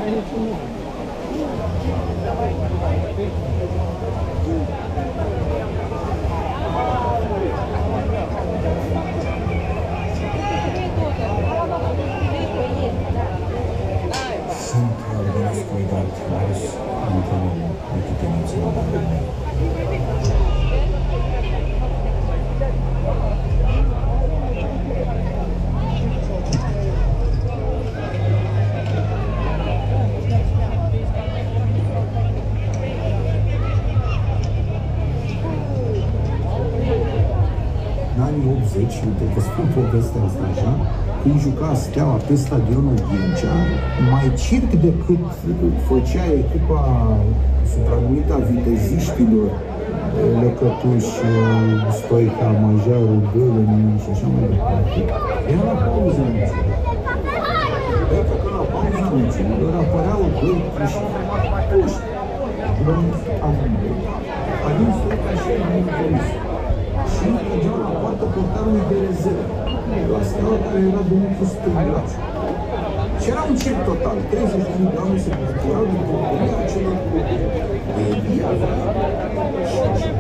Sunt organizat cuidat, ales antrenorul echipei naționale a României. În anii 80, uite că spun povestea asta așa, când juca Steaua pe stadionul Ghencea, mai circ decât făcea echipa supranumită a viteziștilor, Lăcătuș, Stoica, Majaru, Gălăni și așa mai departe, era la pauza meciului. Iată că la pauza meciului apăreau doi puși, blond amândoi, Alin Stoica și Alin Boris. Și mergeau la poartă portarului de rezervă, la Steaua, care era Dumitru Stângaci. Și era un circ total, 30.000 de oameni se bucurau din bucuria celor cu Elia, și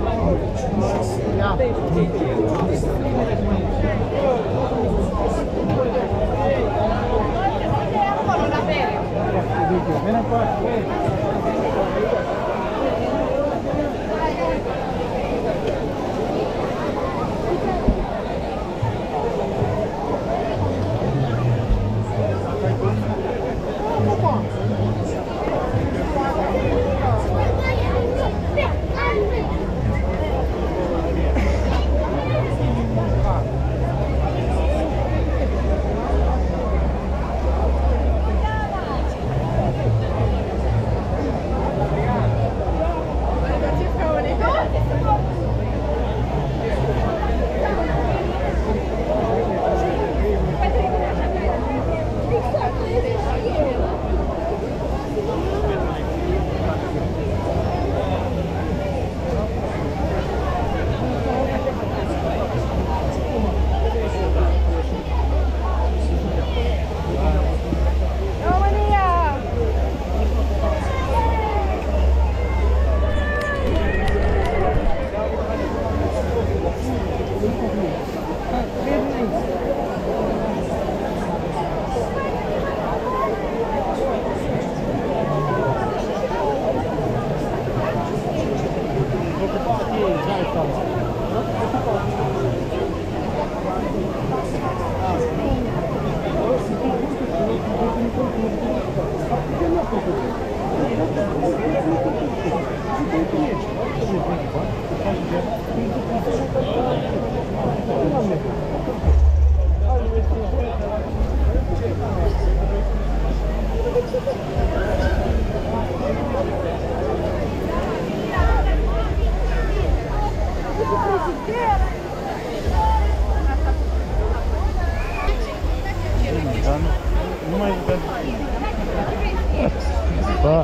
Pa!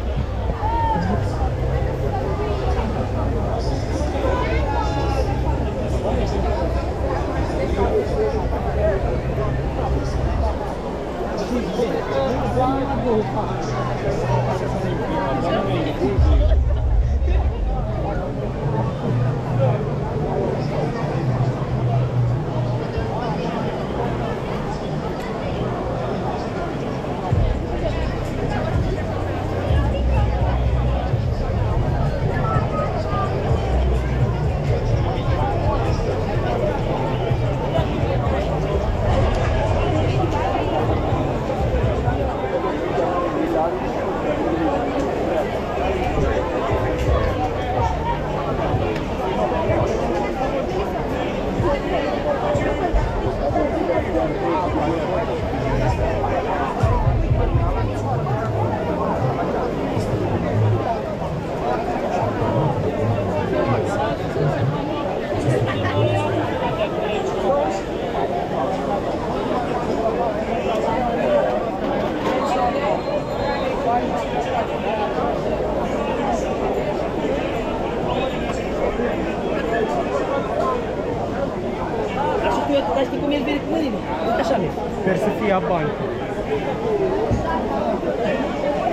Dar știi cum e veri cu mâinile? Uite așa merg. Sper să fie a bani.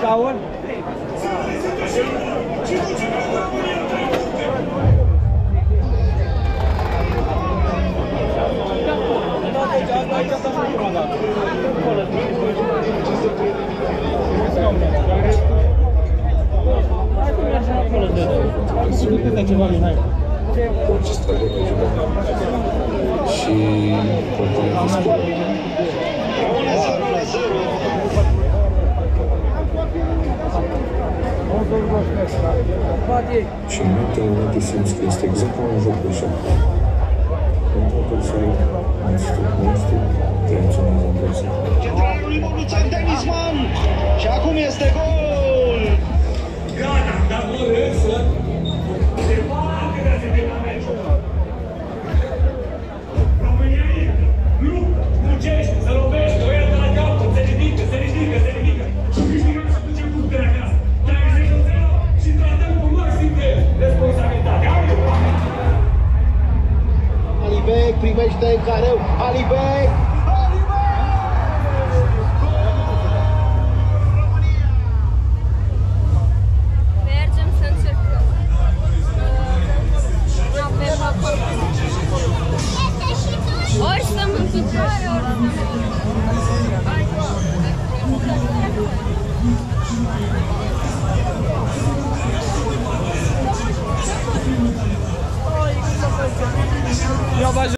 Saul? Și compania fiscală. Și în minte simți că este exact ca un joc de șah. Pentru că să ai monstru, te emoționează în presă. Centralul lui Mogluțan, Denisman! Și acum este gol! Gata, dar vor însă se poate de a se termina meciul. România intră, luptă, muncește, se lovește, o ia de la capăt, se ridică și câștigăm și ducem punctele acasă. Dacă se 0 și tratăm cu maxim de responsabilitate. Alibec primește în careu, Alibec! Mergem să încercăm. Avem acolo. Ori stăm în picioare, ori stăm în